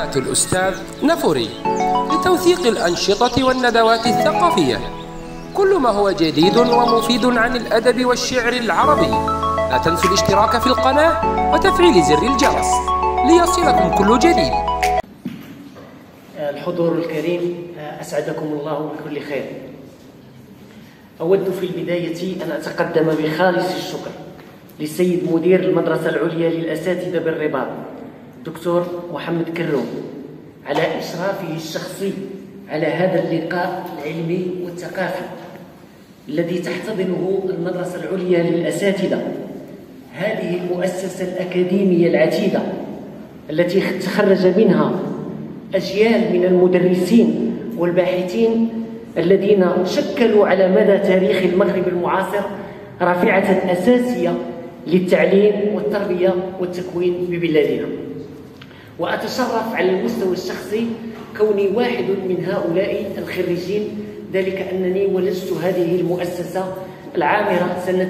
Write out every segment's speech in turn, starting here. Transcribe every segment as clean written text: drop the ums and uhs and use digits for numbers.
قناة الأستاذ نفوري لتوثيق الأنشطة والندوات الثقافية. كل ما هو جديد ومفيد عن الأدب والشعر العربي. لا تنسوا الاشتراك في القناة وتفعيل زر الجرس ليصلكم كل جديد. الحضور الكريم، أسعدكم الله بكل خير. أود في البداية أن أتقدم بخالص الشكر للسيد مدير المدرسة العليا للأساتذة بالرباط دكتور محمد كروم على إشرافه الشخصي على هذا اللقاء العلمي والثقافي الذي تحتضنه المدرسة العليا للأساتذة، هذه المؤسسة الأكاديمية العتيدة التي تخرج منها أجيال من المدرسين والباحثين الذين شكلوا على مدى تاريخ المغرب المعاصر رافعة أساسية للتعليم والتربية والتكوين ببلادنا. وأتشرف على المستوى الشخصي كوني واحد من هؤلاء الخريجين، ذلك أنني ولدت هذه المؤسسة العامرة سنة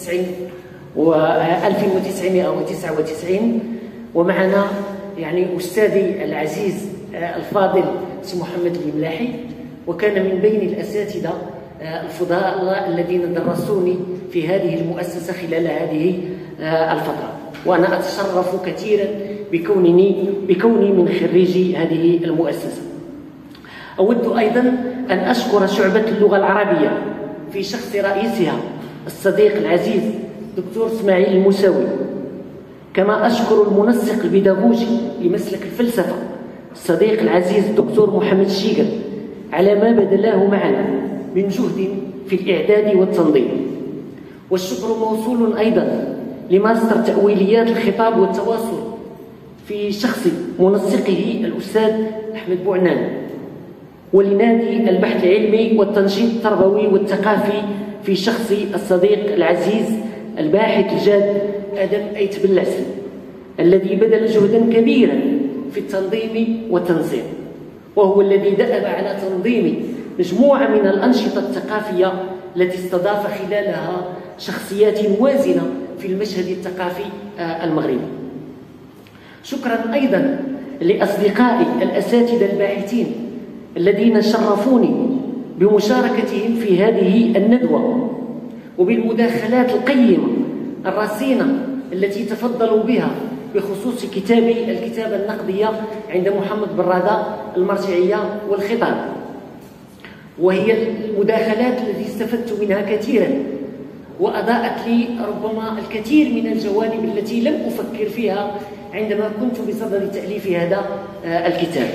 1999، ومعنا أستاذي العزيز الفاضل سي محمد الملاحي، وكان من بين الأساتذة الفضلاء الذين درسوني في هذه المؤسسة خلال هذه الفترة، وأنا أتشرف كثيرا بكوني من خريجي هذه المؤسسة. أود أيضا أن أشكر شعبة اللغة العربية في شخص رئيسها الصديق العزيز دكتور إسماعيل الموسوي، كما أشكر المنسق البيداغوجي لمسلك الفلسفة الصديق العزيز دكتور محمد الشيقل على ما بذله معنا من جهد في الإعداد والتنظيم. والشكر موصول أيضا لماستر تأويليات الخطاب والتواصل في شخص منسقه الأستاذ أحمد بوعنان، ولنادي البحث العلمي والتنشيط التربوي والثقافي في شخص الصديق العزيز الباحث الجاد آدم أيت بالعسل، الذي بذل جهدا كبيرا في التنظيم والتنسيق، وهو الذي دأب على تنظيم مجموعة من الأنشطة الثقافية التي استضاف خلالها شخصيات وازنة في المشهد الثقافي المغربي. شكرا أيضا لأصدقائي الأساتذة الباحثين الذين شرفوني بمشاركتهم في هذه الندوة وبالمداخلات القيمة الرصينة التي تفضلوا بها بخصوص كتابي الكتابة النقدية عند محمد برادة المرجعية والخطاب، وهي المداخلات التي استفدت منها كثيرا وأضاءت لي ربما الكثير من الجوانب التي لم أفكر فيها عندما كنت بصدد تأليف هذا الكتاب.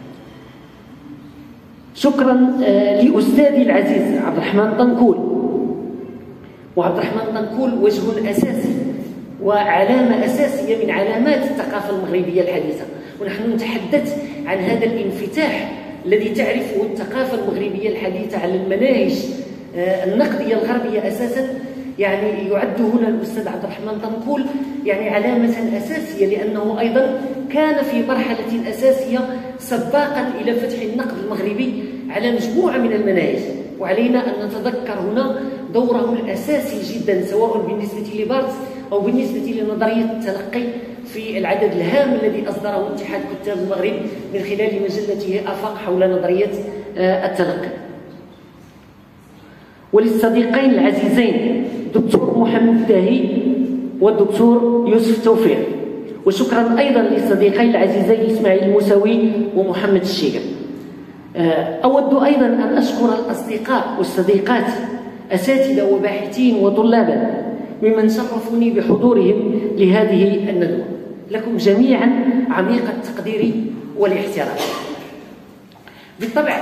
شكرا لأستاذي العزيز عبد الرحمن طنكول، وعبد الرحمن طنكول وجه أساسي وعلامة أساسية من علامات الثقافة المغربية الحديثة، ونحن نتحدث عن هذا الانفتاح الذي تعرفه الثقافة المغربية الحديثة على المناهج النقدية الغربية أساسا. يعد هنا الأستاذ عبد الرحمن طنكول علامة أساسية، لأنه أيضا كان في مرحلة أساسية سباقا إلى فتح النقد المغربي على مجموعة من المناهج، وعلينا أن نتذكر هنا دوره الأساسي جدا سواء بالنسبة لبارتس أو بالنسبة لنظرية التلقي في العدد الهام الذي أصدره اتحاد كتاب المغرب من خلال مجلته آفاق حول نظرية التلقي. وللصديقين العزيزين دكتور محمد داهي والدكتور يوسف توفيق، وشكرا أيضا للصديقين العزيزين إسماعيل الموسوي ومحمد الشيقل. أود أيضا أن أشكر الأصدقاء والصديقات أساتذة وباحثين وطلابا ممن شرفوني بحضورهم لهذه الندوة. لكم جميعا عميق التقدير والاحترام. بالطبع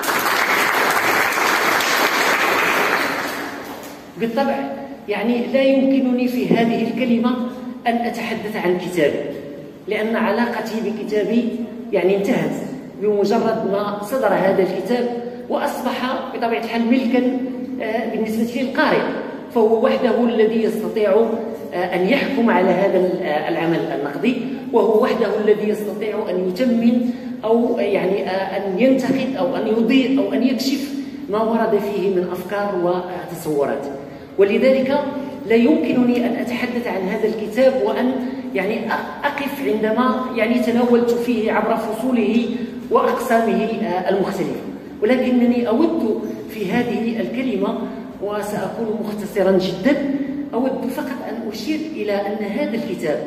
لا يمكنني في هذه الكلمة أن أتحدث عن كتابي، لأن علاقتي بكتابي انتهت بمجرد ما صدر هذا الكتاب وأصبح بطبيعة الحال ملكا بالنسبة للقارئ، فهو وحده الذي يستطيع أن يحكم على هذا العمل النقدي، وهو وحده الذي يستطيع أن يتمم أو أن ينتقد أو أن يضيء أو أن يكشف ما ورد فيه من أفكار وتصورات. ولذلك لا يمكنني أن أتحدث عن هذا الكتاب وأن يعني أقف عندما يعني تناولت فيه عبر فصوله وأقسامه المختلفة، ولكنني أود في هذه الكلمة وسأكون مختصرا جدا، أود فقط أن أشير إلى أن هذا الكتاب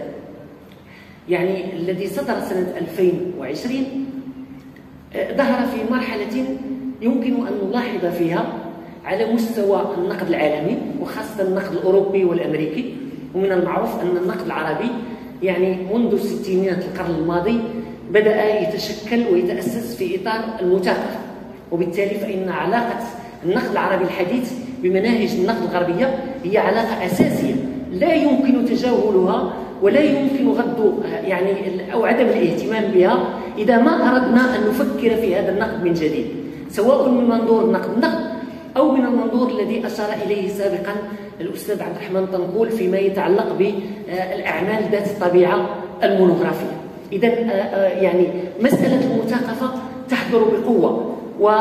يعني الذي صدر سنة 2020 ظهر في مرحلة يمكن أن نلاحظ فيها على مستوى النقد العالمي وخاصة النقد الأوروبي والأمريكي. ومن المعروف أن النقد العربي يعني منذ الستينيات القرن الماضي بدأ يتشكل ويتأسس في إطار المثاقفة، وبالتالي فإن علاقة النقد العربي الحديث بمناهج النقد الغربية هي علاقة أساسية لا يمكن تجاهلها ولا يمكن غض يعني أو عدم الاهتمام بها إذا ما أردنا أن نفكر في هذا النقد من جديد، سواء من منظور النقد أو من المنظور الذي أشار إليه سابقا الأستاذ عبد الرحمن طنقول فيما يتعلق بالأعمال ذات الطبيعة المونوغرافية. إذا يعني مسألة المثاقفة تحضر بقوة،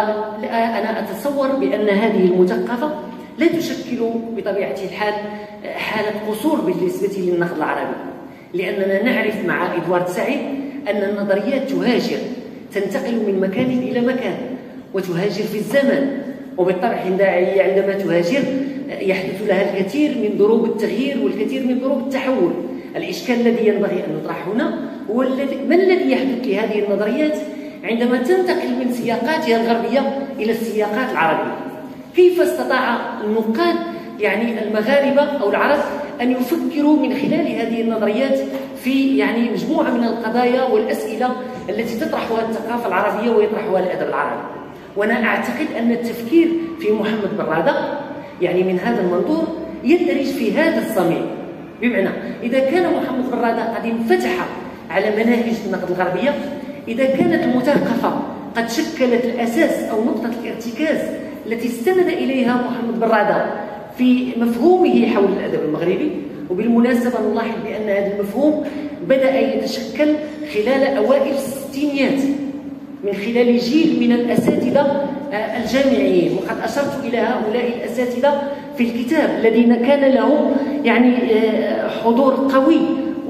وأنا أتصور بأن هذه المثقفة لا تشكل بطبيعة الحال حالة قصور بالنسبة للنقد العربي، لأننا نعرف مع إدوارد سعيد أن النظريات تهاجر، تنتقل من مكان إلى مكان وتهاجر في الزمن، وبالطبع عندما تهاجر يحدث لها الكثير من ضروب التغيير والكثير من ضروب التحول. الإشكال الذي ينبغي أن نطرح هنا هو ما الذي يحدث لهذه النظريات عندما تنتقل من سياقاتها الغربية إلى السياقات العربية. كيف استطاع النقاد يعني المغاربة أو العرب أن يفكروا من خلال هذه النظريات في يعني مجموعة من القضايا والأسئلة التي تطرحها الثقافة العربية ويطرحها الأدب العربي. وأنا أعتقد أن التفكير في محمد برادة يعني من هذا المنظور يندرج في هذا الصميم، بمعنى إذا كان محمد برادة قد انفتح على مناهج النقد الغربية، إذا كانت المثقفة قد شكلت الأساس أو نقطة الارتكاز التي استند إليها محمد برادة في مفهومه حول الأدب المغربي، وبالمناسبة نلاحظ بأن هذا المفهوم بدأ يتشكل خلال أوائل الستينيات من خلال جيل من الأساتذة الجامعيين، وقد أشرت إلى هؤلاء الأساتذة في الكتاب الذين كان لهم يعني حضور قوي،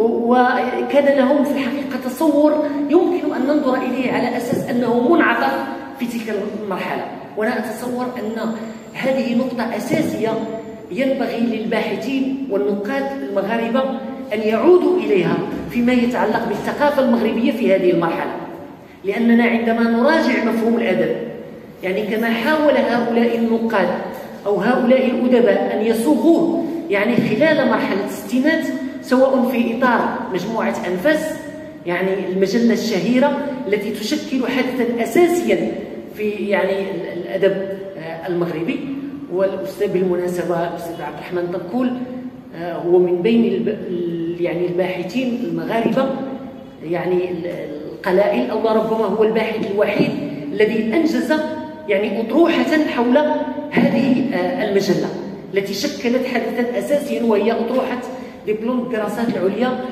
وكان لهم في الحقيقة تصور يمكن أن ننظر إليه على أساس أنه منعطف في تلك المرحلة. وأنا أتصور أن هذه نقطة أساسية ينبغي للباحثين والنقاد المغاربة أن يعودوا إليها فيما يتعلق بالثقافة المغربية في هذه المرحلة، لأننا عندما نراجع مفهوم الأدب يعني كما حاول هؤلاء النقاد أو هؤلاء الأدباء أن يصوغوه يعني خلال مرحلة الستينات، سواء في إطار مجموعة أنفاس يعني المجلة الشهيرة التي تشكل حدثا أساسيا في يعني الأدب المغربي. والأستاذ بالمناسبة الأستاذ عبد الرحمن طنقول هو من بين يعني الباحثين المغاربة يعني القلائل، أو ربما هو الباحث الوحيد الذي أنجز يعني أطروحة حول هذه المجلة التي شكلت حدثا أساسيا، وهي أطروحة دبلوم الدراسات العليا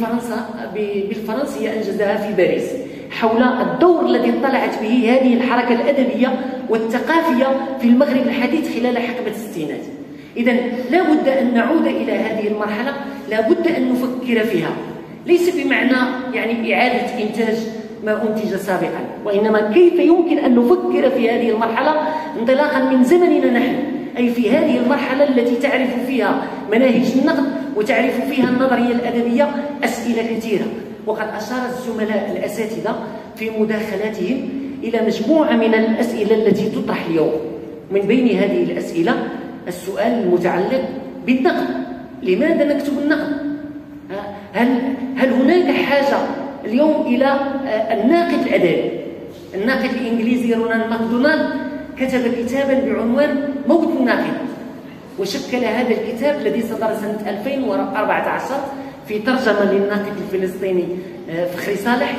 بالفرنسية أنجزها في باريس، حول الدور الذي اطلعت به هذه الحركة الأدبية والثقافية في المغرب الحديث خلال حقبة الستينات. إذن لا بد أن نعود إلى هذه المرحلة، لا بد أن نفكر فيها، ليس بمعنى يعني إعادة إنتاج ما أنتج سابقا، وإنما كيف يمكن أن نفكر في هذه المرحلة انطلاقا من زمننا نحن، أي في هذه المرحلة التي تعرف فيها مناهج النقد وتعرف فيها النظرية الأدبية أسئلة كثيرة. وقد أشار الزملاء الأساتذة في مداخلاتهم إلى مجموعة من الأسئلة التي تطرح اليوم. من بين هذه الأسئلة السؤال المتعلق بالنقد، لماذا نكتب النقد؟ هل هناك حاجة اليوم إلى الناقد الأدبي؟ الناقد الإنجليزي رونالد ماكدونالد كتب كتابا بعنوان موت الناقد، وشكل هذا الكتاب الذي صدر سنة 2014 في ترجمة للناقد الفلسطيني فخري صالح،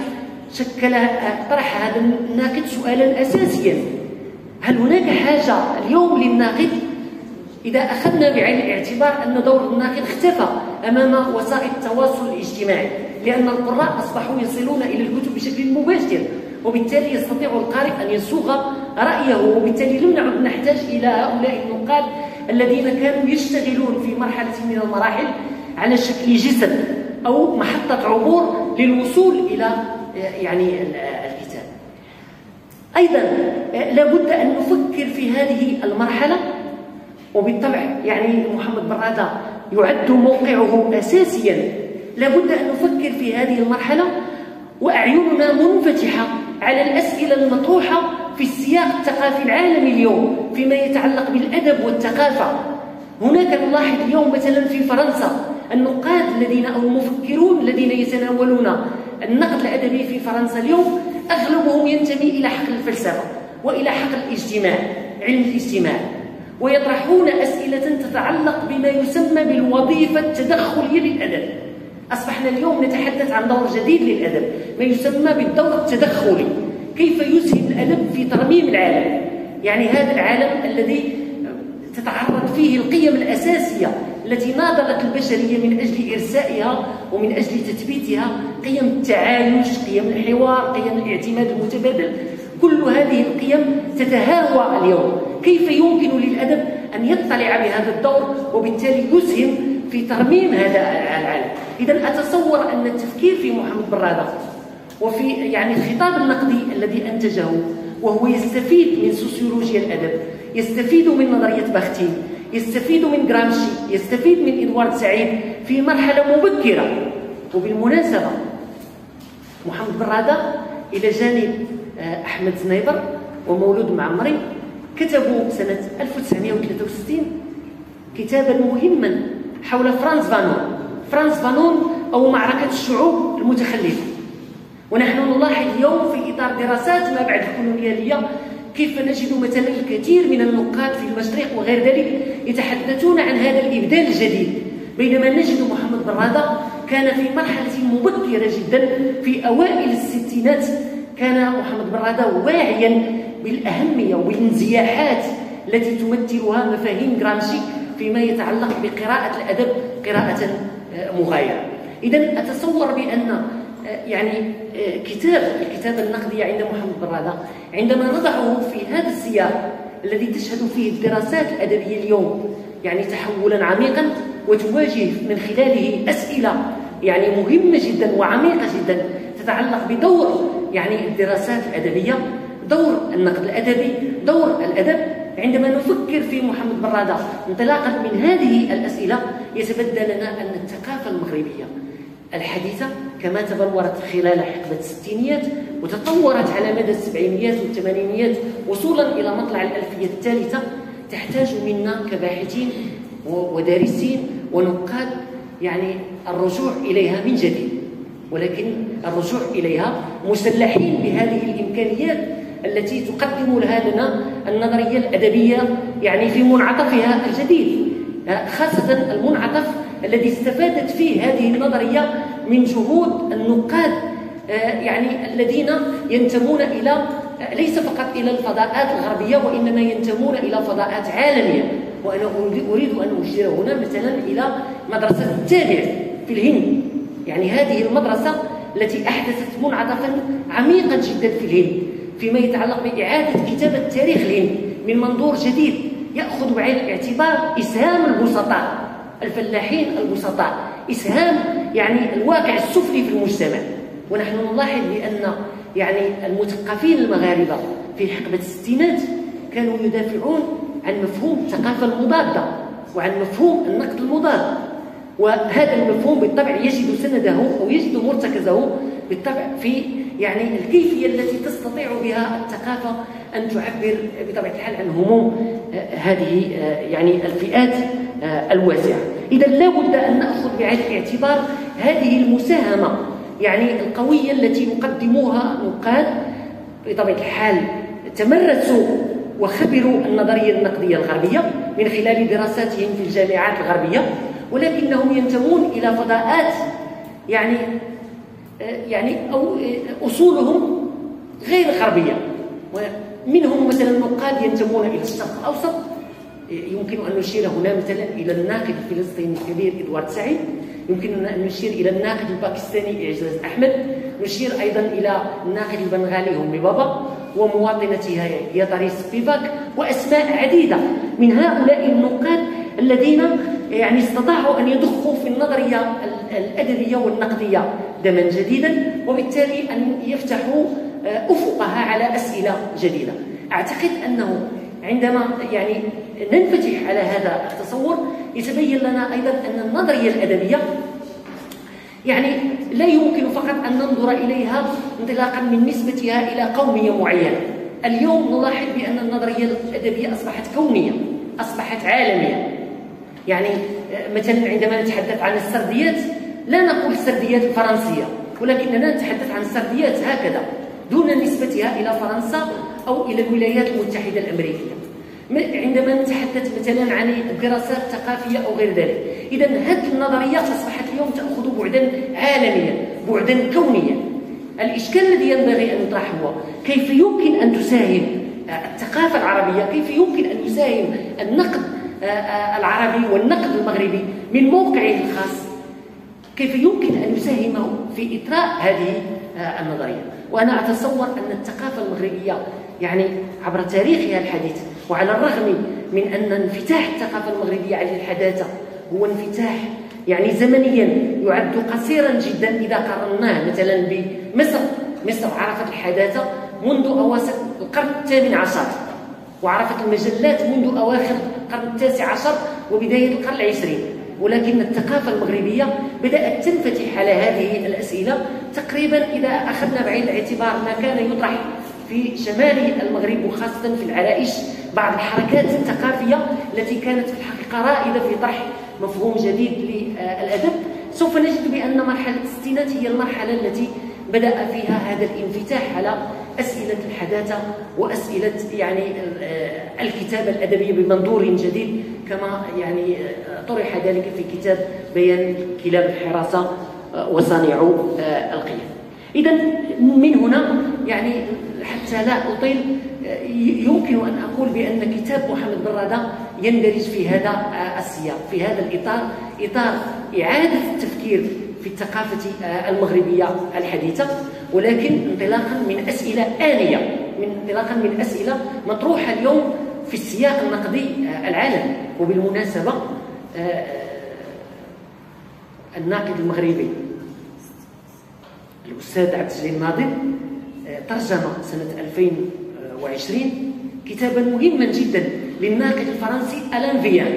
طرح هذا الناقد سؤالا أساسيا: هل هناك حاجة اليوم للناقد؟ إذا أخذنا بعين الاعتبار أن دور الناقد اختفى أمام وسائل التواصل الاجتماعي، لأن القراء أصبحوا يصلون إلى الكتب بشكل مباشر، وبالتالي يستطيع القارئ أن يصوغ رأيه، وبالتالي لم نعد نحتاج إلى هؤلاء النقاد الذين كانوا يشتغلون في مرحلة من المراحل على شكل جسد أو محطة عبور للوصول إلى يعني الكتاب. أيضا لابد أن نفكر في هذه المرحلة، وبالطبع يعني محمد برادة يعد موقعه أساسيا. لابد أن نفكر في هذه المرحلة وأعيننا منفتحة على الأسئلة المطروحة في السياق الثقافي العالمي اليوم فيما يتعلق بالأدب والثقافة. هناك نلاحظ اليوم مثلا في فرنسا النقاد الذين أو المفكرون الذين يتناولون النقد الأدبي في فرنسا اليوم أغلبهم ينتمي إلى حقل الفلسفة وإلى حقل الاجتماع، علم الاجتماع، ويطرحون أسئلة تتعلق بما يسمى بالوظيفة التدخلية للأدب. أصبحنا اليوم نتحدث عن دور جديد للأدب، ما يسمى بالدور التدخلي، كيف يسهم الأدب في ترميم العالم، يعني هذا العالم الذي تتعرض فيه القيم الأساسية التي ناضلت البشرية من أجل إرسائها ومن أجل تثبيتها، قيم التعايش، قيم الحوار، قيم الاعتماد المتبادل. كل هذه القيم تتهاوى اليوم. كيف يمكن للأدب أن يطلع بهذا الدور وبالتالي يسهم في ترميم هذا العالم؟ إذن أتصور أن التفكير في محمد برادة وفي يعني الخطاب النقدي الذي أنتجه، وهو يستفيد من سوسيولوجيا الأدب، يستفيد من نظرية باختين، يستفيد من غرامشي، يستفيد من إدوارد سعيد في مرحلة مبكرة. وبالمناسبة محمد برادة إلى جانب أحمد زنيبر ومولود معمري كتبوا سنة 1963 كتابا مهما حول فرانز فانون، فرانز فانون أو معركة الشعوب المتخلفة. ونحن نلاحظ اليوم في إطار دراسات ما بعد الكولونيالية كيف نجد مثلا الكثير من النقاد في المشرق وغير ذلك يتحدثون عن هذا الإبدال الجديد، بينما نجد محمد برادة كان في مرحلة مبكرة جدا في أوائل الستينات. كان محمد برادة واعيا بالأهمية وبالانزياحات التي تمثلها مفاهيم غرامشي فيما يتعلق بقراءة الأدب قراءة مغايرة. إذن أتصور بأن يعني الكتاب النقدي عند محمد برادة عندما نضعه في هذا السياق الذي تشهد فيه الدراسات الأدبية اليوم يعني تحولا عميقا، وتواجه من خلاله أسئلة يعني مهمة جدا وعميقة جدا تتعلق بدور يعني الدراسات الأدبية، دور النقد الأدبي، دور الأدب. عندما نفكر في محمد برادة انطلاقا من هذه الأسئلة يتبدى لنا أن الثقافة المغربية الحديثة كما تبلورت خلال حقبة الستينيات وتطورت على مدى السبعينيات والثمانينيات وصولا إلى مطلع الألفية الثالثة تحتاج منا كباحثين ودارسين ونقاد يعني الرجوع إليها من جديد، ولكن الرجوع إليها مسلحين بهذه الإمكانيات التي تقدم لها لنا النظرية الأدبية يعني في منعطفها الجديد، خاصة المنعطف الذي استفادت فيه هذه النظرية من جهود النقاد يعني الذين ينتمون إلى ليس فقط إلى الفضاءات الغربية وإنما ينتمون إلى فضاءات عالمية. وأنا أريد أن أشير هنا مثلا إلى مدرسة التابع في الهند، يعني هذه المدرسة التي أحدثت منعطفا عميقا جدا في الهند فيما يتعلق بإعادة كتابة تاريخ الهند من منظور جديد يأخذ بعين الاعتبار إسهام البسطاء، الفلاحين البسطاء، إسهام يعني الواقع السفلي في المجتمع. ونحن نلاحظ بأن يعني المثقفين المغاربة في حقبة الستينات كانوا يدافعون عن مفهوم الثقافة المضادة وعن مفهوم النقد المضاد، وهذا المفهوم بالطبع يجد سنده أو يجد مرتكزه بالطبع في يعني الكيفية التي تستطيع بها الثقافة أن تعبر بطبيعة الحال عن هموم هذه يعني الفئات الواسعة. إذا لا بد أن نأخذ بعين الاعتبار هذه المساهمة يعني القوية التي يقدموها نقاد بطبيعة الحال تمرسوا وخبروا النظرية النقدية الغربية من خلال دراساتهم في الجامعات الغربية، ولكنهم ينتمون إلى فضاءات يعني أو أصولهم غير غربية. ومنهم مثلا نقاد ينتمون إلى الشرق الأوسط، يمكن أن نشير هنا مثلا إلى الناقد الفلسطيني الكبير إدوارد سعيد، يمكن أن نشير إلى الناقد الباكستاني إعجاز أحمد، نشير أيضا إلى الناقد البنغالي هومي بابا ومواطنتها ياتاري سبيفاك وأسماء عديدة من هؤلاء النقاد الذين يعني استطاعوا أن يضخوا في النظرية الأدبية والنقدية دما جديدا، وبالتالي أن يفتحوا أفقها على أسئلة جديدة. أعتقد أنه عندما يعني ننفتح على هذا التصور يتبين لنا أيضا أن النظرية الأدبية يعني لا يمكن فقط أن ننظر إليها انطلاقا من نسبتها إلى قومية معينة. اليوم نلاحظ بأن النظرية الأدبية أصبحت كونية، أصبحت عالمية. يعني مثلا عندما نتحدث عن السرديات لا نقول السرديات الفرنسية، ولكننا نتحدث عن السرديات هكذا دون نسبتها إلى فرنسا أو إلى الولايات المتحدة الأمريكية. عندما نتحدث مثلا عن الدراسات الثقافية أو غير ذلك، إذا هذه النظريات أصبحت اليوم تأخذ بعدا عالميا، بعدا كونيا. الإشكال الذي ينبغي أن يطرح هو كيف يمكن أن تساهم الثقافة العربية، كيف يمكن أن يساهم النقد العربي والنقد المغربي من موقعه الخاص، كيف يمكن أن يساهم في إطراء هذه النظرية. وأنا أتصور أن الثقافة المغربية يعني عبر تاريخها الحديث، وعلى الرغم من أن انفتاح الثقافة المغربية على الحداثة هو انفتاح يعني زمنيا يعد قصيرا جدا إذا قارناه مثلا بمصر. مصر عرفت الحداثة منذ أواسط القرن الثامن عشر، وعرفت المجلات منذ أواخر القرن التاسع عشر وبداية القرن العشرين، ولكن الثقافة المغربية بدأت تنفتح على هذه الأسئلة تقريبا إذا أخذنا بعين الاعتبار ما كان يطرح في شمال المغرب وخاصة في العرائش، بعض الحركات الثقافية التي كانت في الحقيقة رائدة في طرح مفهوم جديد للأدب. سوف نجد بأن مرحلة الستينات هي المرحلة التي بدأ فيها هذا الانفتاح على أسئلة الحداثة وأسئلة يعني الكتابة الأدبية بمنظور جديد، كما يعني طرح ذلك في كتاب بيان كلاب الحراسة وصانع القيم. إذا من هنا يعني حتى لا أطيل يمكن أن أقول بأن كتاب محمد بن رادة يندرج في هذا السياق، في هذا الإطار، إطار إعادة التفكير في الثقافة المغربية الحديثة، ولكن انطلاقا من أسئلة آنية، انطلاقا من أسئلة مطروحة اليوم في السياق النقدي العالمي. وبالمناسبة الناقد المغربي الأستاذ عبد الجليل ناظر ترجم سنة 2020 كتابا مهما جدا للناقد الفرنسي ألان فيان،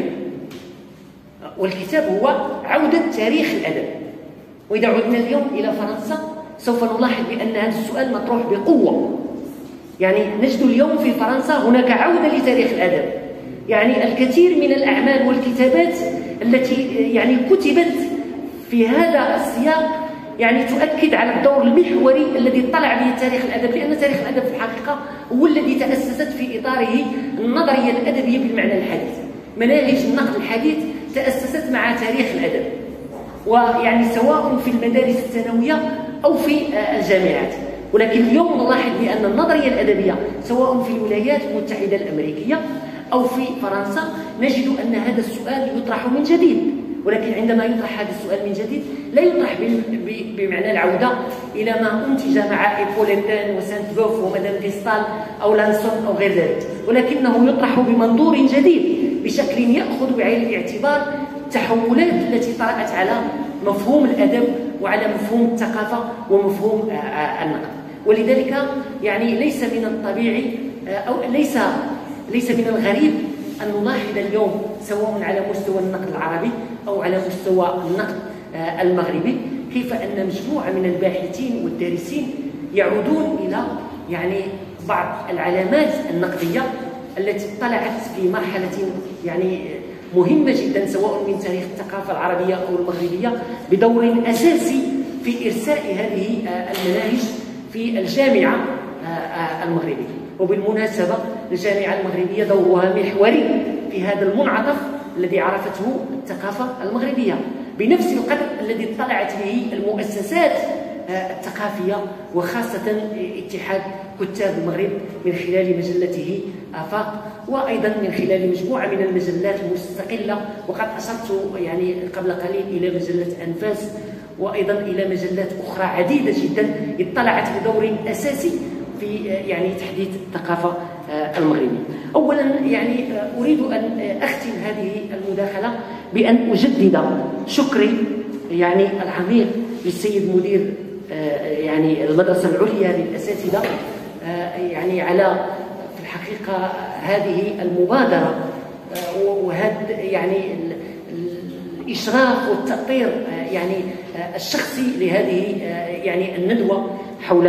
والكتاب هو عودة تاريخ الأدب. وإذا عدنا اليوم إلى فرنسا سوف نلاحظ بأن هذا السؤال مطروح بقوة. يعني نجد اليوم في فرنسا هناك عودة لتاريخ الأدب، يعني الكثير من الأعمال والكتابات التي يعني كتبت في هذا السياق يعني تؤكد على الدور المحوري الذي اطلع به تاريخ الأدب، لأن تاريخ الأدب في الحقيقة هو الذي تأسست في إطاره النظرية الأدبية بالمعنى الحديث. مناهج النقد الحديث تأسست مع تاريخ الأدب، ويعني سواء في المدارس الثانوية أو في الجامعات. ولكن اليوم نلاحظ بأن النظرية الأدبية سواء في الولايات المتحدة الأمريكية أو في فرنسا نجد أن هذا السؤال يطرح من جديد. ولكن عندما يطرح هذا السؤال من جديد لا يطرح بمعنى العودة إلى ما أنتج مع إيبوليتان وسانت بوف ومدام ديستال أو لانسون أو غير ذلك، ولكنه يطرح بمنظور جديد بشكل يأخذ بعين الاعتبار التحولات التي طرأت على مفهوم الأدب وعلى مفهوم الثقافة ومفهوم النقد. ولذلك يعني ليس من الطبيعي أو ليس من الغريب أن نلاحظ اليوم سواء على مستوى النقد العربي أو على مستوى النقد المغربي كيف أن مجموعة من الباحثين والدارسين يعودون إلى يعني بعض العلامات النقدية التي اطلعت في مرحلة يعني مهمة جدا سواء من تاريخ الثقافة العربية أو المغربية بدور أساسي في إرساء هذه المناهج في الجامعة المغربية. وبالمناسبة الجامعة المغربية دورها محوري في هذا المنعطف الذي عرفته الثقافة المغربية بنفس القدر الذي اطلعت به المؤسسات الثقافية وخاصة اتحاد كتاب المغرب من خلال مجلته آفاق، وأيضا من خلال مجموعة من المجلات المستقلة. وقد أشرت يعني قبل قليل إلى مجلة أنفاس وأيضا إلى مجلات أخرى عديدة جدا اطلعت بدور أساسي في يعني تحديث الثقافة المغربية. أولا يعني أريد أن أختم هذه المداخلة بأن أجدد شكري يعني العميق للسيد مدير يعني المدرسة العليا للأساتذة يعني على في الحقيقة هذه المبادرة وهذا يعني الإشراف والتأطير يعني الشخصي لهذه يعني الندوة حول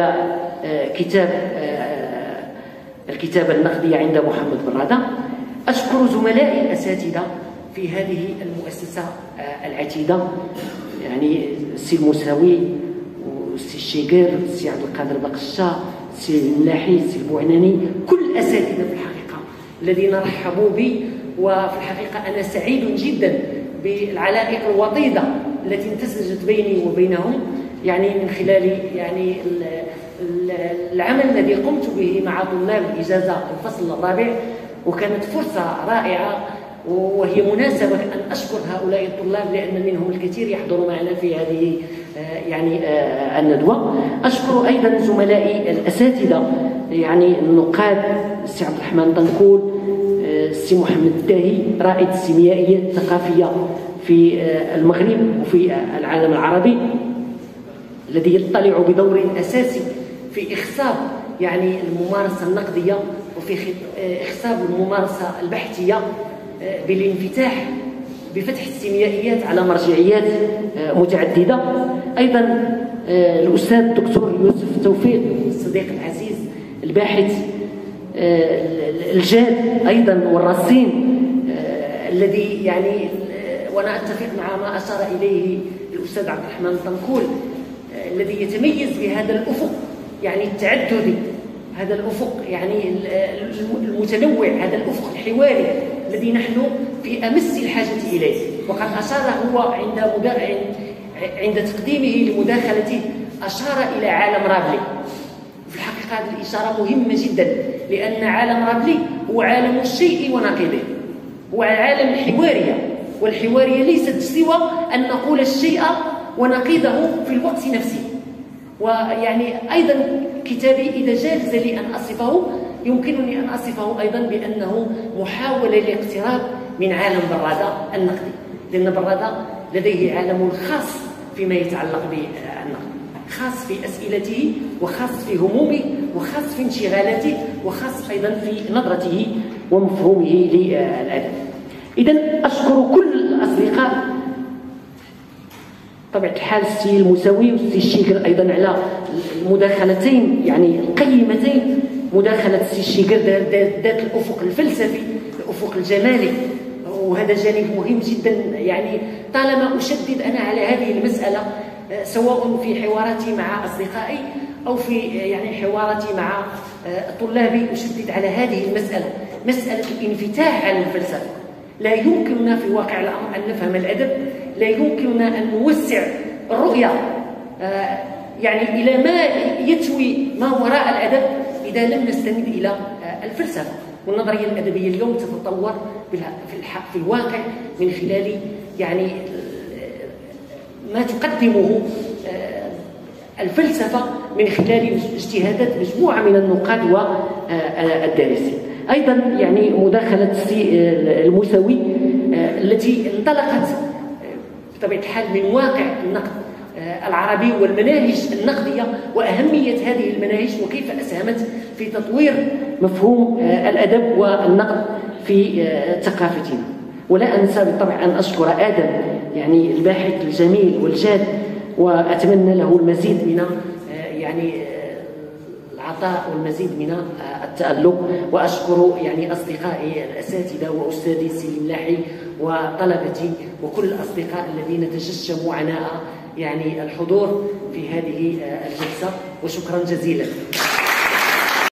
الكتابة النقدية عند محمد بن رادة. أشكر زملائي الأساتذة في هذه المؤسسة العتيدة، يعني السي المساوي والسي الشيقر، السي عبد القادر بقشة، السي الملاحي، السي البوعناني، كل الأساتذة في الحقيقة الذين رحبوا بي. وفي الحقيقة أنا سعيد جدا بالعلائق الوطيدة التي انتسجت بيني وبينهم يعني من خلال يعني العمل الذي قمت به مع طلاب الإجازة الفصل الرابع، وكانت فرصة رائعة وهي مناسبة أن أشكر هؤلاء الطلاب لأن منهم الكثير يحضر معنا في هذه يعني الندوة. أشكر أيضا زملائي الأساتذة يعني النقاد، السي عبد الرحمن طنكول، السي محمد الداهي رائد السيميائية الثقافية في المغرب وفي العالم العربي، الذي يطلع بدور أساسي في إخصاب يعني الممارسة النقدية وفي إخصاب الممارسة البحثية بالانفتاح بفتح السيميائيات على مرجعيات متعددة. أيضا الأستاذ الدكتور يوسف توفيق الصديق العزيز الباحث الجاد أيضا والرصين الذي يعني وأنا أتفق مع ما أشار إليه الأستاذ عبد الرحمن طنكول الذي يتميز بهذا الأفق يعني التعددي، هذا الأفق يعني المتنوع، هذا الأفق الحواري الذي نحن في أمس الحاجة إليه. وقد أشار هو عند تقديمه لمداخلته أشار إلى عالم رابلي. في الحقيقة هذه الإشارة مهمة جدا لأن عالم رابلي هو عالم الشيء ونقيضه، هو عالم الحوارية، والحوارية ليست سوى أن نقول الشيء ونقيضه في الوقت نفسه. ويعني أيضا كتابي إذا جاز لي أن أصفه يمكنني أن أصفه أيضا بأنه محاولة للاقتراب من عالم بن رادة النقدي، لأن بن رادة لديه عالم خاص فيما يتعلق بالنقد، خاص في أسئلته وخاص في همومه وخاص في انشغالاته وخاص أيضا في نظرته ومفهومه للأدب. إذن أشكر كل الأصدقاء بطبيعة الحال السي المساوي والسي الشيقر أيضا على المداخلتين يعني القيمتين. مداخلة السي الشيقر ذات الأفق الفلسفي، الأفق الجمالي، وهذا جانب مهم جدا يعني طالما أشدد أنا على هذه المسألة سواء في حواراتي مع أصدقائي أو في يعني حواراتي مع طلابي أشدد على هذه المسألة، مسألة الانفتاح على الفلسفة. لا يمكننا في واقع الأمر أن نفهم الأدب، لا يمكننا أن نوسع الرؤية يعني إلى ما يتوي ما وراء الأدب إذا لم نستند إلى الفلسفة. والنظرية الأدبية اليوم تتطور في الواقع من خلال يعني ما تقدمه الفلسفة من خلال اجتهادات مجموعة من النقاد والدارسين. أيضا يعني مداخلة السي المساوي التي انطلقت بطبيعة الحال من واقع النقد العربي والمناهج النقدية وأهمية هذه المناهج وكيف أسهمت في تطوير مفهوم الأدب والنقد في ثقافتنا. ولا أنسى بالطبع أن أشكر آدم يعني الباحث الجميل والجاد، وأتمنى له المزيد من يعني العطاء والمزيد من التألق. وأشكر يعني أصدقائي الأساتذة وأستاذي السي الملاحي وطلبتي وكل الأصدقاء الذين تجشموا عناء يعني الحضور في هذه الجلسة، وشكرا جزيلا.